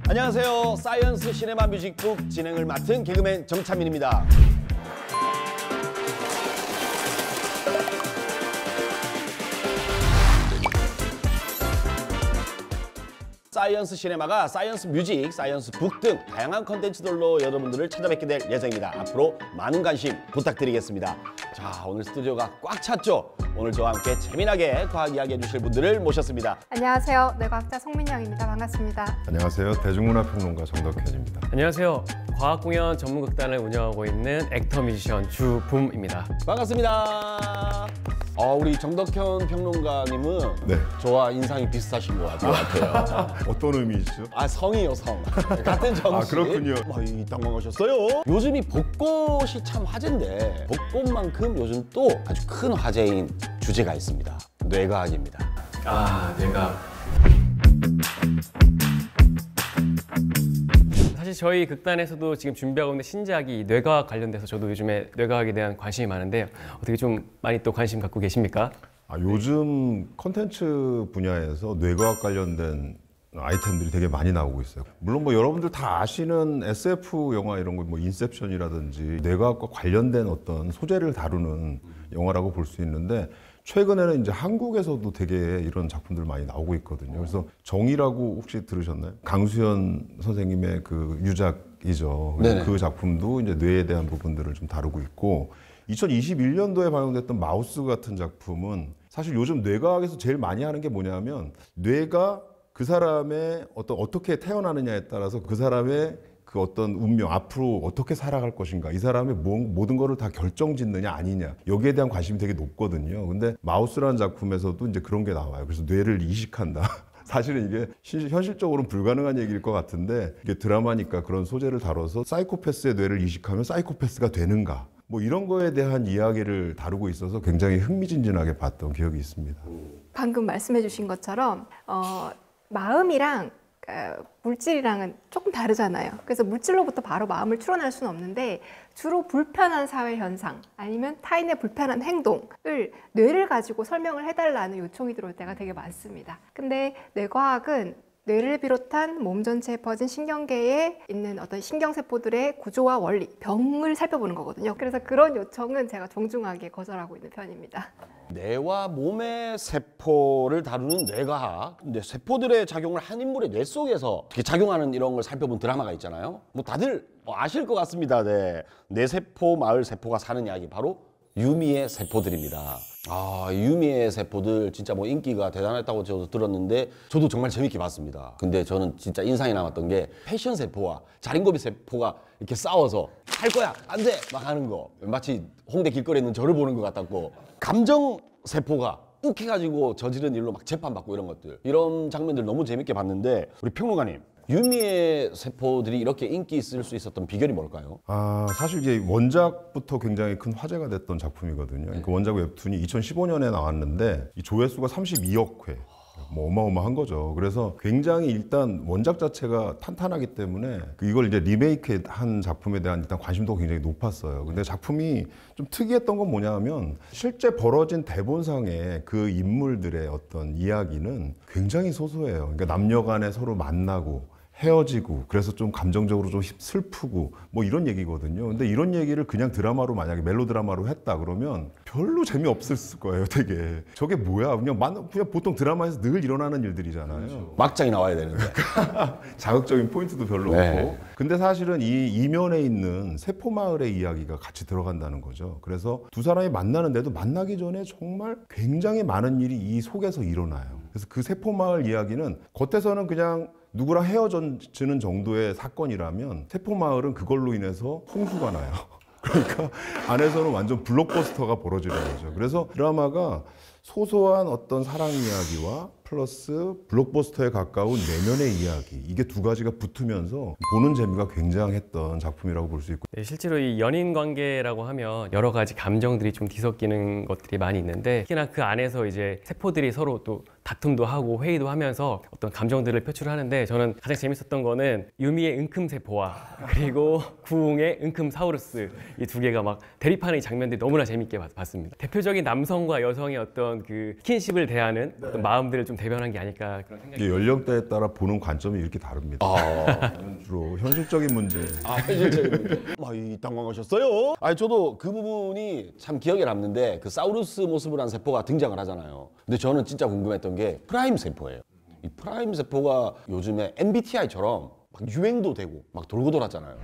안녕하세요. 사이언스 시네마 뮤직북 진행을 맡은 개그맨 정찬민입니다. 사이언스 시네마가 사이언스 뮤직, 사이언스 북 등 다양한 컨텐츠들로 여러분들을 찾아뵙게 될 예정입니다. 앞으로 많은 관심 부탁드리겠습니다. 자, 오늘 스튜디오가 꽉 찼죠? 오늘 저와 함께 재미나게 과학 이야기 해주실 분들을 모셨습니다. 안녕하세요. 뇌과학자 송민영입니다. 반갑습니다. 안녕하세요. 대중문화평론가 정덕현입니다. 안녕하세요. 과학공연 전문극단을 운영하고 있는 액터 뮤지션 주붐입니다. 반갑습니다. 우리 정덕현 평론가님은 네. 저와 인상이 비슷하신 것 같아요. 어떤 의미시죠? 성이요, 성. 같은 정씨. 그렇군요. 당황하셨어요? 요즘이 벚꽃이 참 화제인데 벚꽃만큼 요즘 또 아주 큰 화제인 주제가 있습니다. 뇌과학입니다. 뇌과학. 사실 저희 극단에서도 지금 준비하고 있는 신작이 뇌과학 관련돼서 저도 요즘에 뇌과학에 대한 관심이 많은데요. 어떻게 좀 많이 또 관심 갖고 계십니까? 요즘 콘텐츠 분야에서 뇌과학 관련된 아이템들이 되게 많이 나오고 있어요. 물론 여러분들 다 아시는 SF 영화 이런 거 인셉션이라든지 뇌과학과 관련된 어떤 소재를 다루는 영화라고 볼 수 있는데 최근에는 이제 한국에서도 되게 이런 작품들 많이 나오고 있거든요. 그래서 정의라고 혹시 들으셨나요? 강수현 선생님의 그 유작이죠. 그 작품도 이제 뇌에 대한 부분들을 좀 다루고 있고 2021년도에 방영됐던 마우스 같은 작품은 사실 요즘 뇌과학에서 제일 많이 하는 게 뭐냐면 뇌가 그 사람의 어떻게 태어나느냐에 따라서 그 사람의 그 어떤 운명, 앞으로 어떻게 살아갈 것인가, 이 사람의 모든 거를 다 결정짓느냐 아니냐, 여기에 대한 관심이 되게 높거든요. 근데 마우스라는 작품에서도 이제 그런 게 나와요. 그래서 뇌를 이식한다. 사실은 이게 현실적으로는 불가능한 얘기일 것 같은데 이게 드라마니까 그런 소재를 다뤄서 사이코패스의 뇌를 이식하면 사이코패스가 되는가, 이런 거에 대한 이야기를 다루고 있어서 굉장히 흥미진진하게 봤던 기억이 있습니다. 방금 말씀해 주신 것처럼 마음이랑 물질이랑은 조금 다르잖아요. 그래서 물질로부터 바로 마음을 추론할 수는 없는데 주로 불편한 사회 현상 아니면 타인의 불편한 행동을 뇌를 가지고 설명을 해달라는 요청이 들어올 때가 되게 많습니다. 근데 뇌과학은 뇌를 비롯한 몸 전체에 퍼진 신경계에 있는 어떤 신경세포들의 구조와 원리, 병을 살펴보는 거거든요. 그래서 그런 요청은 제가 정중하게 거절하고 있는 편입니다. 뇌와 몸의 세포를 다루는 뇌과학. 근데 세포들의 작용을 한 인물의 뇌 속에서 어떻게 작용하는 이런 걸 살펴본 드라마가 있잖아요. 다들 아실 것 같습니다. 네. 뇌세포, 마을 세포가 사는 이야기, 바로 유미의 세포들입니다. 유미의 세포들 진짜 인기가 대단했다고 저도 들었는데 저도 정말 재밌게 봤습니다. 근데 저는 진짜 인상이 남았던 게 패션 세포와 자린고비 세포가 이렇게 싸워서 할 거야, 안 돼! 막 하는 거. 마치 홍대 길거리에 있는 저를 보는 것 같았고, 감정 세포가 욱해가지고 저지른 일로 막 재판받고 이런 것들. 이런 장면들 너무 재밌게 봤는데 우리 평론가님, 유미의 세포들이 이렇게 인기 있을 수 있었던 비결이 뭘까요? 사실 이제 원작부터 굉장히 큰 화제가 됐던 작품이거든요. 그 원작 웹툰이 2015년에 나왔는데 이 조회수가 32억 회. 어마어마한 거죠. 그래서 굉장히 일단 원작 자체가 탄탄하기 때문에 이걸 이제 리메이크한 작품에 대한 일단 관심도가 굉장히 높았어요. 근데 작품이 좀 특이했던 건 뭐냐면 실제 벌어진 대본상의 그 인물들의 어떤 이야기는 굉장히 소소해요. 그러니까 남녀 간에 서로 만나고 헤어지고 그래서 좀 감정적으로 좀 슬프고 이런 얘기거든요. 근데 이런 얘기를 그냥 드라마로 만약에 멜로드라마로 했다 그러면 별로 재미없을 거예요. 되게 저게 뭐야, 그냥 보통 드라마에서 늘 일어나는 일들이잖아요. 그렇죠. 막장이 나와야 되는데 자극적인 포인트도 별로 없고. 근데 사실은 이 이면에 있는 세포마을의 이야기가 같이 들어간다는 거죠. 그래서 두 사람이 만나는데도 만나기 전에 정말 굉장히 많은 일이 이 속에서 일어나요. 그래서 그 세포마을 이야기는 겉에서는 그냥 누구랑 헤어지는 정도의 사건이라면 세포마을은 그걸로 인해서 홍수가 나요. 그러니까 안에서는 완전 블록버스터가 벌어지는 거죠. 그래서 드라마가 소소한 어떤 사랑 이야기와 플러스 블록버스터에 가까운 내면의 이야기, 이게 두 가지가 붙으면서 보는 재미가 굉장했던 작품이라고 볼 수 있고. 네, 실제로 이 연인 관계라고 하면 여러 가지 감정들이 좀 뒤섞이는 것들이 많이 있는데 특히나 그 안에서 이제 세포들이 서로 또 다툼도 하고 회의도 하면서 어떤 감정들을 표출하는데 저는 가장 재밌었던 거는 유미의 은큼세포와 그리고 구웅의 은큼사우루스 이 두 개가 막 대립하는 이 장면들이 너무나 재밌게 봤습니다. 대표적인 남성과 여성의 어떤 그 스킨십을 대하는 어떤 마음들을 좀 대변한 게 아닐까 그런 생각이 이게 연령대에 따라 보는 관점이 이렇게 다릅니다. 주로 현실적인 문제. 현실적인 많이 당황하셨어요? 아니 저도 그 부분이 참 기억에 남는데 그 사우루스 모습을 한 세포가 등장을 하잖아요. 근데 저는 진짜 궁금했던 게 프라임 세포예요. 이 프라임 세포가 요즘에 MBTI처럼 막 유행도 되고 막 돌고 돌았잖아요.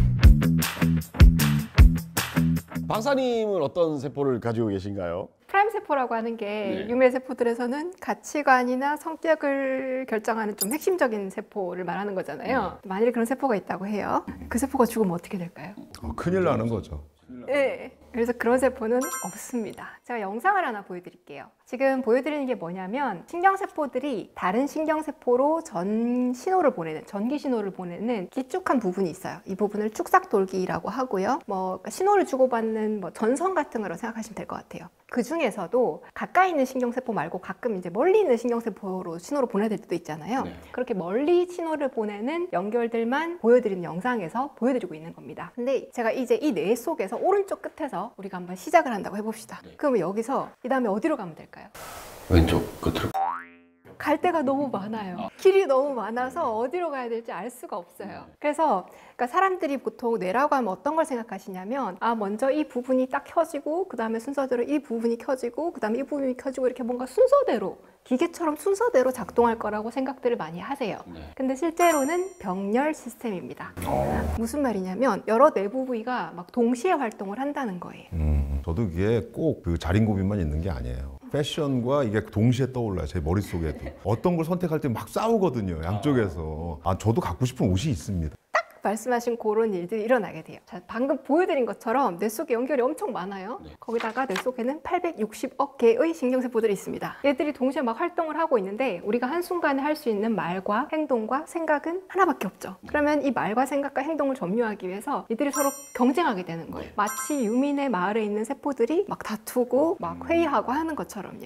박사님은 어떤 세포를 가지고 계신가요? 프라임 세포라고 하는 게 유메 세포들에서는 가치관이나 성격을 결정하는 좀 핵심적인 세포를 말하는 거잖아요. 만일 그런 세포가 있다고 해요. 그 세포가 죽으면 어떻게 될까요? 큰일 나는 거죠. 네. 그래서 그런 세포는 없습니다. 제가 영상을 하나 보여드릴게요. 지금 보여드리는 게 뭐냐면 신경세포들이 다른 신경세포로 전기 신호를 보내는 길쭉한 부분이 있어요. 이 부분을 축삭돌기라고 하고요. 신호를 주고받는 전선 같은 거라고 생각하시면 될 것 같아요. 그 중에서도 가까이 있는 신경세포 말고 가끔 이제 멀리 있는 신경세포로 신호를 보내야 될 때도 있잖아요. 그렇게 멀리 신호를 보내는 연결들만 보여드리는 영상에서 보여드리고 있는 겁니다. 근데 제가 이제 이 뇌 속에서 오른쪽 끝에서 우리가 한번 시작을 한다고 해봅시다. 그러면 여기서 이 다음에 어디로 가면 될까요? 왼쪽 끝으로. 갈 데가 너무 많아요. 길이 너무 많아서 어디로 가야 될지 알 수가 없어요. 그래서 그러니까 사람들이 보통 뇌라고 하면 어떤 걸 생각하시냐면 먼저 이 부분이 딱 켜지고 그 다음에 순서대로 이 부분이 켜지고 그 다음에 이 부분이 켜지고 이렇게 뭔가 순서대로 기계처럼 순서대로 작동할 거라고 생각들을 많이 하세요. 근데 실제로는 병렬 시스템입니다. 무슨 말이냐면 여러 내부 부위가 막 동시에 활동을 한다는 거예요. 저도 이게 꼭 그 자린고비만 있는 게 아니에요. 패션과 이게 동시에 떠올라요. 제 머릿속에도. 어떤 걸 선택할 때 막 싸우거든요. 양쪽에서. 저도 갖고 싶은 옷이 있습니다. 말씀하신 그런 일들이 일어나게 돼요. 자, 방금 보여드린 것처럼 뇌 속에 연결이 엄청 많아요. 거기다가 뇌 속에는 860억 개의 신경세포들이 있습니다. 얘들이 동시에 막 활동을 하고 있는데 우리가 한순간에 할 수 있는 말과 행동과 생각은 하나밖에 없죠. 그러면 이 말과 생각과 행동을 점유하기 위해서 이들이 서로 경쟁하게 되는 거예요. 마치 유민의 마을에 있는 세포들이 막 다투고 막 회의하고 하는 것처럼요.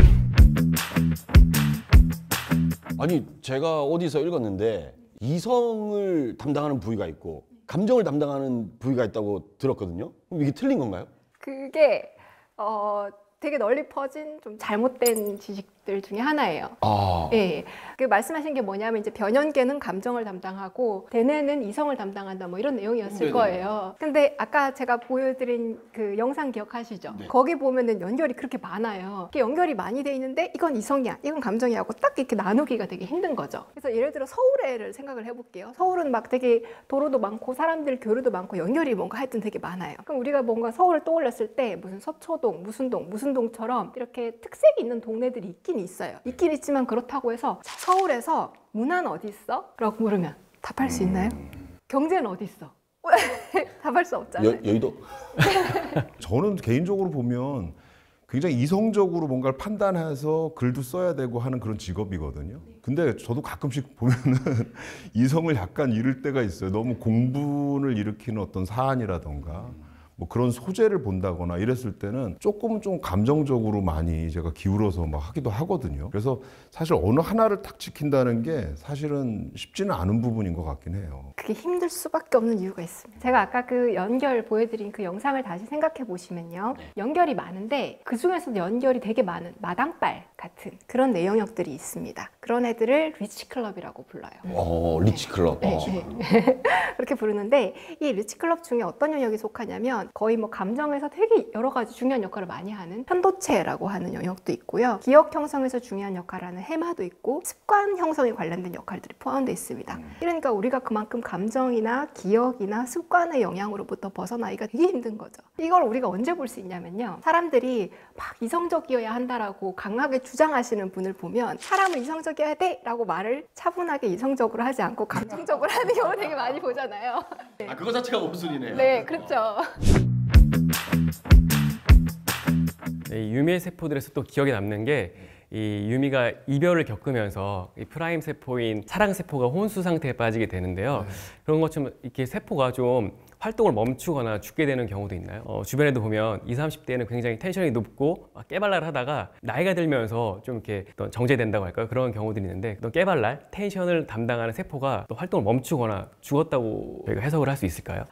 아니 제가 어디서 읽었는데 이성을 담당하는 부위가 있고 감정을 담당하는 부위가 있다고 들었거든요. 그럼 이게 틀린 건가요? 그게 되게 널리 퍼진 좀 잘못된 지식들 중에 하나예요. 예. 그 말씀하신 게 뭐냐면 이제 변연계는 감정을 담당하고 대뇌는 이성을 담당한다 뭐 이런 내용이었을 거예요. 근데 아까 제가 보여드린 그 영상 기억하시죠? 거기 보면은 연결이 그렇게 많아요. 이렇게 연결이 많이 돼 있는데 이건 이성이야, 이건 감정이야 하고 딱 이렇게 나누기가 되게 힘든 거죠. 그래서 예를 들어 서울에를 생각을 해볼게요. 서울은 막 되게 도로도 많고 사람들 교류도 많고 연결이 뭔가 하여튼 되게 많아요. 그럼 우리가 뭔가 서울을 떠올렸을 때 무슨 서초동, 무슨 동처럼 이렇게 특색이 있는 동네들이 있긴 있어요. 있긴 있지만 그렇다고 해서 서울에서 문화는 어디 있어? 라고 물으면 답할 수 있나요? 경제는 어디 있어? 답할 수 없잖아요. 여의도? 저는 개인적으로 보면 굉장히 이성적으로 뭔가를 판단해서 글도 써야 되고 하는 그런 직업이거든요. 근데 저도 가끔씩 보면은 이성을 약간 잃을 때가 있어요. 너무 공분을 일으키는 어떤 사안이라던가 뭐 그런 소재를 본다거나 이랬을 때는 조금 좀 감정적으로 많이 제가 기울어서 막 하기도 하거든요. 그래서 사실 어느 하나를 딱 지킨다는 게 사실은 쉽지는 않은 부분인 것 같긴 해요. 그게 힘들 수밖에 없는 이유가 있습니다. 제가 아까 그 연결 보여드린 그 영상을 다시 생각해 보시면요. 연결이 많은데 그 중에서도 연결이 되게 많은 마당발 같은 그런 내용역들이 있습니다. 그런 애들을 리치클럽이라고 불러요. 리치클럽. 그렇게 부르는데 이 리치클럽 중에 어떤 영역이 속하냐면 거의 뭐 감정에서 되게 여러 가지 중요한 역할을 많이 하는 편도체라고 하는 영역도 있고요. 기억 형성에서 중요한 역할을 하는 해마도 있고 습관 형성에 관련된 역할들이 포함되어 있습니다. 그러니까 우리가 그만큼 감정이나 기억이나 습관의 영향으로부터 벗어나기가 되게 힘든 거죠. 이걸 우리가 언제 볼 수 있냐면요. 사람들이 막 이성적이어야 한다라고 강하게 주장하시는 분을 보면 사람은 이성적이어야 돼 라고 말을 차분하게 이성적으로 하지 않고 감정적으로 하는 경우 되게 많이 보잖아요. 네. 그거 자체가 모순이네요. 네, 그렇죠. 이 유메 세포들에서 또 기억에 남는 게 이 유미가 이별을 겪으면서 이 프라임 세포인 사랑 세포가 혼수 상태에 빠지게 되는데요. 그런 것처럼 이렇게 세포가 좀 활동을 멈추거나 죽게 되는 경우도 있나요? 주변에도 보면 20, 30대에는 굉장히 텐션이 높고 막 깨발랄 하다가 나이가 들면서 좀 이렇게 어떤 정제된다고 할까요? 그런 경우들이 있는데 어떤 깨발랄, 텐션을 담당하는 세포가 또 활동을 멈추거나 죽었다고 저희가 해석을 할 수 있을까요?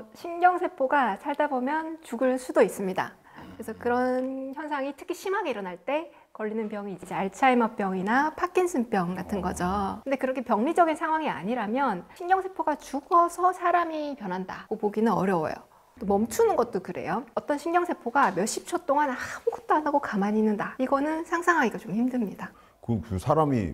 신경세포가 살다 보면 죽을 수도 있습니다. 그래서 그런 현상이 특히 심하게 일어날 때 걸리는 병이 이제 알츠하이머병이나 파킨슨병 같은 거죠. 근데 그렇게 병리적인 상황이 아니라면 신경세포가 죽어서 사람이 변한다고 보기는 어려워요. 또 멈추는 것도 그래요. 어떤 신경세포가 몇십 초 동안 아무것도 안 하고 가만히 있는다. 이거는 상상하기가 좀 힘듭니다. 그 사람이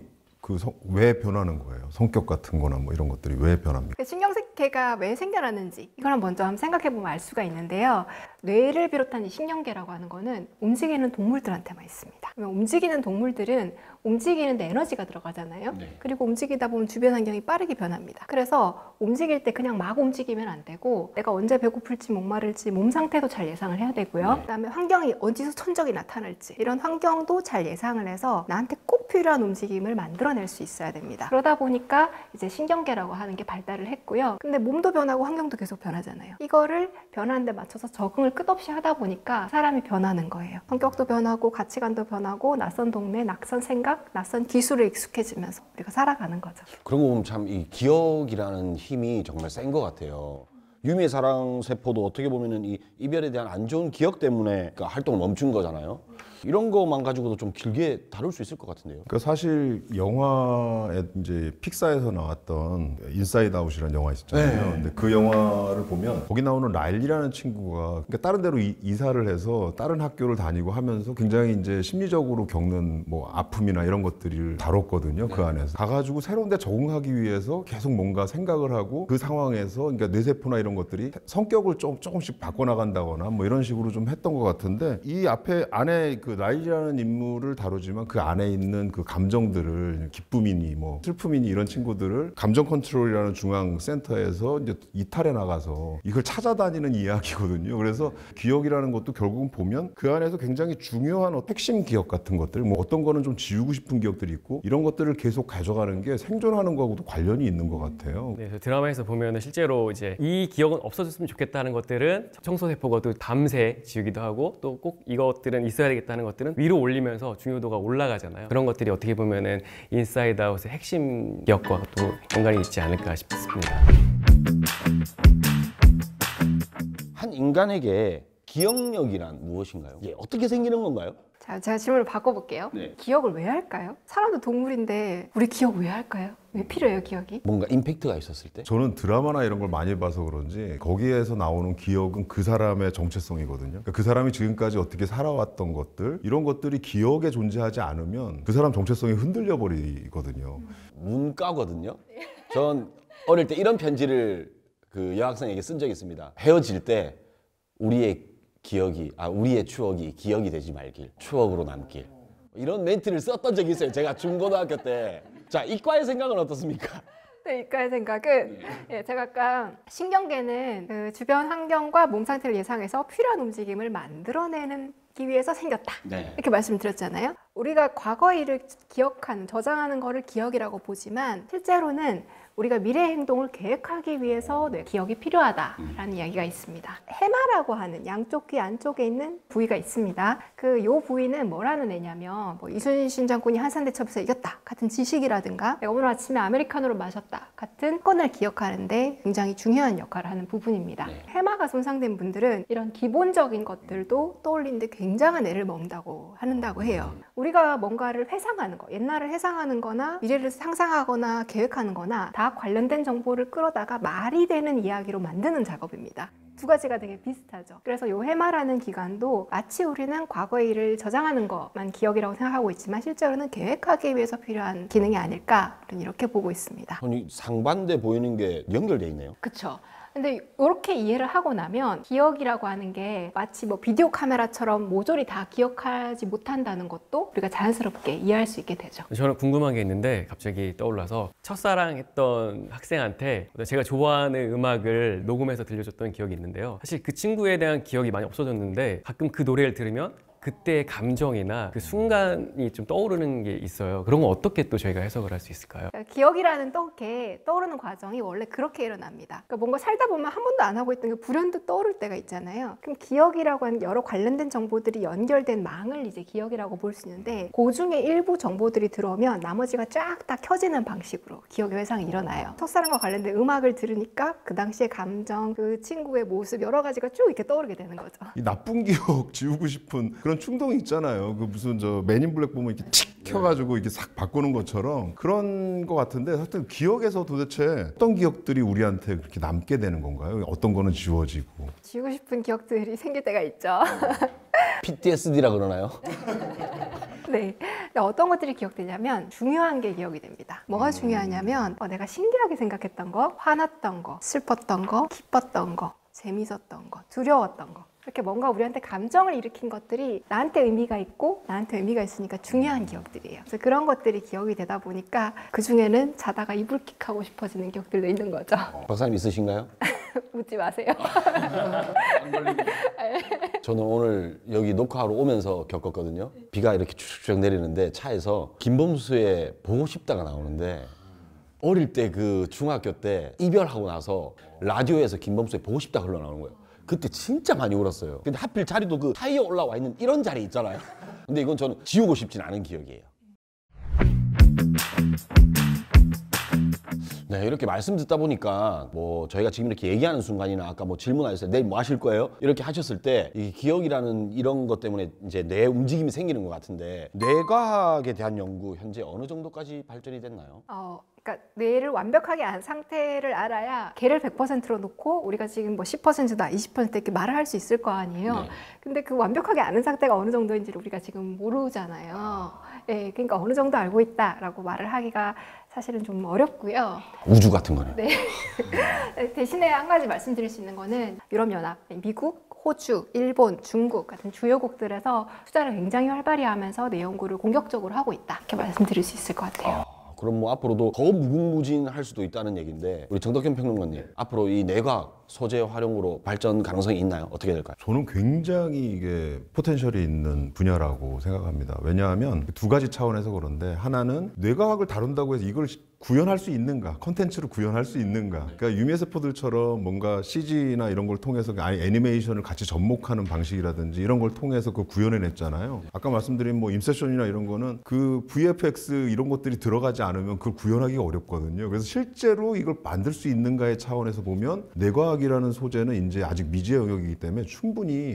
왜 변하는 거예요? 성격 같은 거나 뭐 이런 것들이 왜 변합니까? 신경계가 왜 생겨나는지 이걸 먼저 한번 생각해보면 알 수가 있는데요. 뇌를 비롯한 이 신경계라고 하는 거는 움직이는 동물들한테만 있습니다. 그러면 움직이는 동물들은 움직이는데 에너지가 들어가잖아요. 네. 그리고 움직이다 보면 주변 환경이 빠르게 변합니다. 그래서 움직일 때 그냥 막 움직이면 안 되고 내가 언제 배고플지 목마를지 몸 상태도 잘 예상을 해야 되고요. 그다음에 환경이 어디서 천적이 나타날지 이런 환경도 잘 예상을 해서 나한테 꼭 필요한 움직임을 만들어낼 수 있어야 됩니다. 그러다 보니까 이제 신경계라고 하는 게 발달을 했고요. 근데 몸도 변하고 환경도 계속 변하잖아요. 이거를 변하는 데 맞춰서 적응을 끝없이 하다 보니까 사람이 변하는 거예요. 성격도 변하고 가치관도 변하고 낯선 동네, 낯선 생각, 낯선 기술에 익숙해지면서 우리가 살아가는 거죠. 그런 거 보면 참 이 기억이라는 힘이 정말 센 것 같아요. 유미의 사랑 세포도 어떻게 보면은 이 이별에 대한 안 좋은 기억 때문에 그 활동을 멈춘 거잖아요. 이런 거만 가지고도 좀 길게 다룰 수 있을 것 같은데요. 그러니까 사실 영화에 이제 픽사에서 나왔던 인사이드 아웃이라는 영화 있었잖아요. 네. 근데 그 영화를 보면 거기 나오는 라일리라는 친구가 그러니까 다른 데로 이사를 해서 다른 학교를 다니고 하면서 굉장히 이제 심리적으로 겪는 뭐 아픔이나 이런 것들을 다뤘거든요. 그 안에서 가가지고 새로운 데 적응하기 위해서 계속 뭔가 생각을 하고 그 상황에서 그러니까 뇌세포나 이런 것들이 성격을 조금씩 바꿔나간다거나 뭐 이런 식으로 좀 했던 것 같은데 이 앞에 안에 그 라일이라는 인물을 다루지만 그 안에 있는 그 감정들을 기쁨이니 뭐 슬픔이니 이런 친구들을 감정 컨트롤이라는 중앙 센터에서 이제 이탈해 나가서 이걸 찾아다니는 이야기거든요. 그래서 기억이라는 것도 결국은 보면 그 안에서 굉장히 중요한 핵심 기억 같은 것들, 뭐 어떤 거는 좀 지우고 싶은 기억들이 있고 이런 것들을 계속 가져가는 게 생존하는 거하고도 관련이 있는 것 같아요. 네, 드라마에서 보면은 실제로 이제 이 기억은 없어졌으면 좋겠다는 것들은 청소세포가 또 밤새 지우기도 하고 또 꼭 이것들은 있어야 되겠다는 것들은 위로 올리면서 중요도가 올라가잖아요. 그런 것들이 어떻게 보면은 인사이드 아웃의 핵심 기억과 또 연관이 있지 않을까 싶습니다. 한 인간에게 기억력이란 무엇인가요? 예, 어떻게 생기는 건가요? 자, 제가 질문을 바꿔볼게요. 네. 기억을 왜 할까요? 사람도 동물인데 우리 기억 왜 할까요? 왜 필요해요, 기억이? 뭔가 임팩트가 있었을 때? 저는 드라마나 이런 걸 많이 봐서 그런지 거기에서 나오는 기억은 그 사람의 정체성이거든요. 그러니까 그 사람이 지금까지 어떻게 살아왔던 것들 이런 것들이 기억에 존재하지 않으면 그 사람 정체성이 흔들려 버리거든요. 문과거든요. 전 어릴 때 이런 편지를 그 여학생에게 쓴 적이 있습니다. 헤어질 때 우리의 추억이 기억이 되지 말길, 추억으로 남길. 이런 멘트를 썼던 적이 있어요. 제가 중고등학교 때. 자, 이과의 생각은 어떻습니까? 네, 이과의 생각은 제가 아까 신경계는 그 주변 환경과 몸 상태를 예상해서 필요한 움직임을 만들어내기 위해서 생겼다. 네. 이렇게 말씀드렸잖아요. 우리가 과거의 일을 기억하는, 저장하는 거를 기억이라고 보지만 실제로는 우리가 미래 행동을 계획하기 위해서 기억이 필요하다라는 이야기가 있습니다. 해마라고 하는 양쪽 귀 안쪽에 있는 부위가 있습니다. 요 부위는 뭐라는 애냐면 뭐 이순신 장군이 한산대첩에서 이겼다 같은 지식이라든가 내가 오늘 아침에 아메리카노를 마셨다 같은 건을 기억하는데 굉장히 중요한 역할을 하는 부분입니다. 네. 해마가 손상된 분들은 이런 기본적인 것들도 떠올리는데 굉장한 애를 먹는다고 한다고 해요. 우리가 뭔가를 회상하는 거, 옛날을 회상하는 거나 미래를 상상하거나 계획하는 거나 다 관련된 정보를 끌어다가 말이 되는 이야기로 만드는 작업입니다. 두 가지가 되게 비슷하죠. 그래서 요 해마라는 기관도 마치 우리는 과거의 일을 저장하는 것만 기억이라고 생각하고 있지만 실제로는 계획하기 위해서 필요한 기능이 아닐까 이렇게 보고 있습니다. 아니, 상반돼 보이는 게 연결돼 있네요. 그렇죠. 근데 이렇게 이해를 하고 나면 기억이라고 하는 게 마치 뭐 비디오 카메라처럼 모조리 다 기억하지 못한다는 것도 우리가 자연스럽게 이해할 수 있게 되죠. 저는 궁금한 게 있는데 갑자기 떠올라서 첫사랑했던 학생한테 제가 좋아하는 음악을 녹음해서 들려줬던 기억이 있는데요. 사실 그 친구에 대한 기억이 많이 없어졌는데 가끔 그 노래를 들으면 그때의 감정이나 그 순간이 좀 떠오르는 게 있어요. 그런 건 어떻게 또 저희가 해석을 할 수 있을까요? 그러니까 기억이라는 게 떠오르는 과정이 원래 그렇게 일어납니다. 그러니까 뭔가 살다 보면 한 번도 안 하고 있던 게 불현듯 떠오를 때가 있잖아요. 그럼 기억이라고 하는 여러 관련된 정보들이 연결된 망을 이제 기억이라고 볼 수 있는데 그 중에 일부 정보들이 들어오면 나머지가 쫙 다 켜지는 방식으로 기억의 회상이 일어나요. 첫사랑과 관련된 음악을 들으니까 그 당시의 감정, 그 친구의 모습 여러 가지가 쭉 이렇게 떠오르게 되는 거죠. 이 나쁜 기억 지우고 싶은 그런 충동이 있잖아요. 그 무슨 저 맨인 블랙 보면 이렇게 칙 켜가지고 이렇게 싹 바꾸는 것처럼 그런 것 같은데 하여튼 기억에서 도대체 어떤 기억들이 우리한테 그렇게 남게 되는 건가요? 어떤 거는 지워지고. 지우고 싶은 기억들이 생길 때가 있죠. PTSD라 그러나요? 네. 근데 어떤 것들이 기억되냐면 중요한 게 기억이 됩니다. 뭐가 중요하냐면 내가 신기하게 생각했던 거, 화났던 거, 슬펐던 거, 기뻤던 거, 재밌었던 거, 두려웠던 거. 이렇게 뭔가 우리한테 감정을 일으킨 것들이 나한테 의미가 있고 나한테 의미가 있으니까 중요한 기억들이에요. 그래서 그런 것들이 기억이 되다 보니까 그중에는 자다가 이불킥하고 싶어지는 기억들도 있는 거죠. 박사님 있으신가요? 웃지 마세요. 저는 오늘 여기 녹화하러 오면서 겪었거든요. 비가 이렇게 쭉쭉 내리는데 차에서 김범수의 보고 싶다가 나오는데 어릴 때 그 중학교 때 이별하고 나서 라디오에서 김범수의 보고 싶다 흘러나오는 거예요. 그때 진짜 많이 울었어요. 근데 하필 자리도 그 타이에 올라와 있는 이런 자리 있잖아요. 근데 이건 저는 지우고 싶진 않은 기억이에요. 네, 이렇게 말씀 듣다 보니까 뭐 저희가 지금 이렇게 얘기하는 순간이나 아까 뭐 질문하셨어요. 내일 뭐 하실 거예요? 이렇게 하셨을 때 이 기억이라는 이런 것 때문에 이제 뇌 움직임이 생기는 것 같은데 뇌과학에 대한 연구 현재 어느 정도까지 발전이 됐나요? 그러니까 뇌를 완벽하게 안 상태를 알아야 걔를 100%로 놓고 우리가 지금 뭐 10%다, 20% 이렇게 말을 할 수 있을 거 아니에요. 네. 근데 그 완벽하게 아는 상태가 어느 정도인지를 우리가 지금 모르잖아요. 예, 그러니까 어느 정도 알고 있다라고 말을 하기가 사실은 좀 어렵고요. 우주 같은 거네요. 네. 대신에 한 가지 말씀드릴 수 있는 거는 유럽연합, 미국, 호주, 일본, 중국 같은 주요국들에서 투자를 굉장히 활발히 하면서 내 연구를 공격적으로 하고 있다. 이렇게 말씀드릴 수 있을 것 같아요. 그럼 뭐 앞으로도 더 무궁무진할 수도 있다는 얘기인데 우리 정덕현 평론가님 앞으로 이 뇌과학 소재 활용으로 발전 가능성이 있나요? 어떻게 될까요? 저는 굉장히 이게 포텐셜이 있는 분야라고 생각합니다. 왜냐하면 두 가지 차원에서 그런데 하나는 뇌과학을 다룬다고 해서 이걸 구현할 수 있는가, 컨텐츠로 구현할 수 있는가. 그러니까 유미세포들처럼 뭔가 CG나 이런 걸 통해서 애니메이션을 같이 접목하는 방식이라든지 이런 걸 통해서 그 구현해냈잖아요. 아까 말씀드린 뭐 인셉션이나 이런 거는 그 VFX 이런 것들이 들어가지 않으면 그걸 구현하기가 어렵거든요. 그래서 실제로 이걸 만들 수 있는가의 차원에서 보면 뇌과학이라는 소재는 이제 아직 미지의 영역이기 때문에 충분히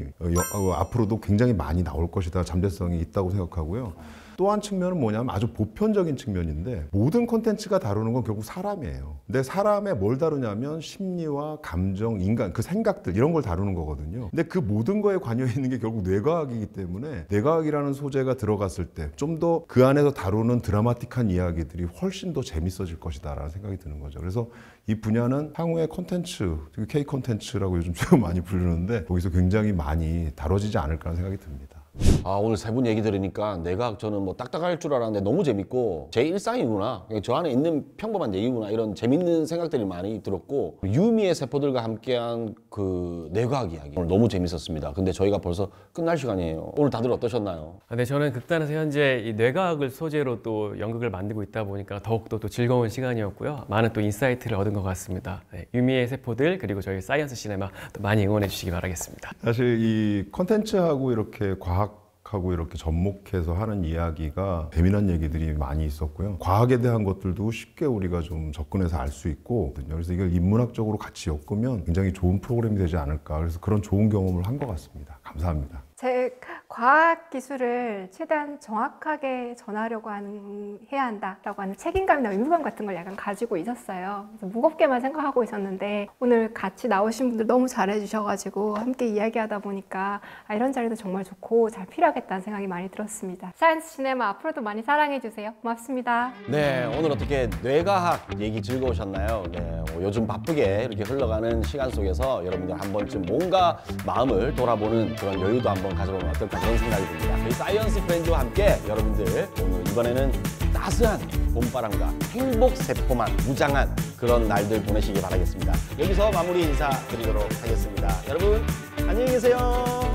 앞으로도 굉장히 많이 나올 것이다. 잠재성이 있다고 생각하고요. 또 한 측면은 뭐냐면 아주 보편적인 측면인데 모든 콘텐츠가 다루는 건 결국 사람이에요. 근데 사람의 뭘 다루냐면 심리와 감정, 인간, 그 생각들 이런 걸 다루는 거거든요. 근데 그 모든 거에 관여해 있는 게 결국 뇌과학이기 때문에 뇌과학이라는 소재가 들어갔을 때 좀 더 그 안에서 다루는 드라마틱한 이야기들이 훨씬 더 재밌어질 것이다 라는 생각이 드는 거죠. 그래서 이 분야는 향후의 콘텐츠, K 콘텐츠라고 요즘 좀 많이 부르는데 거기서 굉장히 많이 다뤄지지 않을까 하는 생각이 듭니다. 오늘 세 분 얘기 들으니까 뇌과학 저는 뭐 딱딱할 줄 알았는데 너무 재밌고 제 일상이구나, 저 안에 있는 평범한 얘기구나, 이런 재밌는 생각들이 많이 들었고 유미의 세포들과 함께한 그 뇌과학 이야기 오늘 너무 재밌었습니다. 근데 저희가 벌써 끝날 시간이에요. 오늘 다들 어떠셨나요? 네, 저는 극단에서 현재 이 뇌과학을 소재로 또 연극을 만들고 있다 보니까 더욱더 또 즐거운 시간이었고요. 많은 또 인사이트를 얻은 것 같습니다. 네, 유미의 세포들 그리고 저희 사이언스 시네마 또 많이 응원해 주시기 바라겠습니다. 사실 이 콘텐츠하고 이렇게 과학하고 이렇게 접목해서 하는 이야기가 재미난 얘기들이 많이 있었고요. 과학에 대한 것들도 쉽게 우리가 좀 접근해서 알 수 있고, 그래서 이걸 인문학적으로 같이 엮으면 굉장히 좋은 프로그램이 되지 않을까. 그래서 그런 좋은 경험을 한 것 같습니다. 감사합니다. 제 과학 기술을 최대한 정확하게 전하려고 해야 한다라고 하는 책임감이나 의무감 같은 걸 약간 가지고 있었어요. 그래서 무겁게만 생각하고 있었는데 오늘 같이 나오신 분들 너무 잘해주셔가지고 함께 이야기하다 보니까 이런 자리도 정말 좋고 잘 필요하겠다는 생각이 많이 들었습니다. 사이언스 시네마 앞으로도 많이 사랑해주세요. 고맙습니다. 네, 오늘 어떻게 뇌과학 얘기 즐거우셨나요? 네, 요즘 바쁘게 이렇게 흘러가는 시간 속에서 여러분들 한 번쯤 뭔가 마음을 돌아보는 그런 여유도 한번 가져보면 어떨까 그런 생각이 듭니다. 저희 사이언스 프렌즈와 함께 여러분들 오늘 이번에는 따스한 봄바람과 행복 세포만 무장한 그런 날들 보내시기 바라겠습니다. 여기서 마무리 인사드리도록 하겠습니다. 여러분 안녕히 계세요.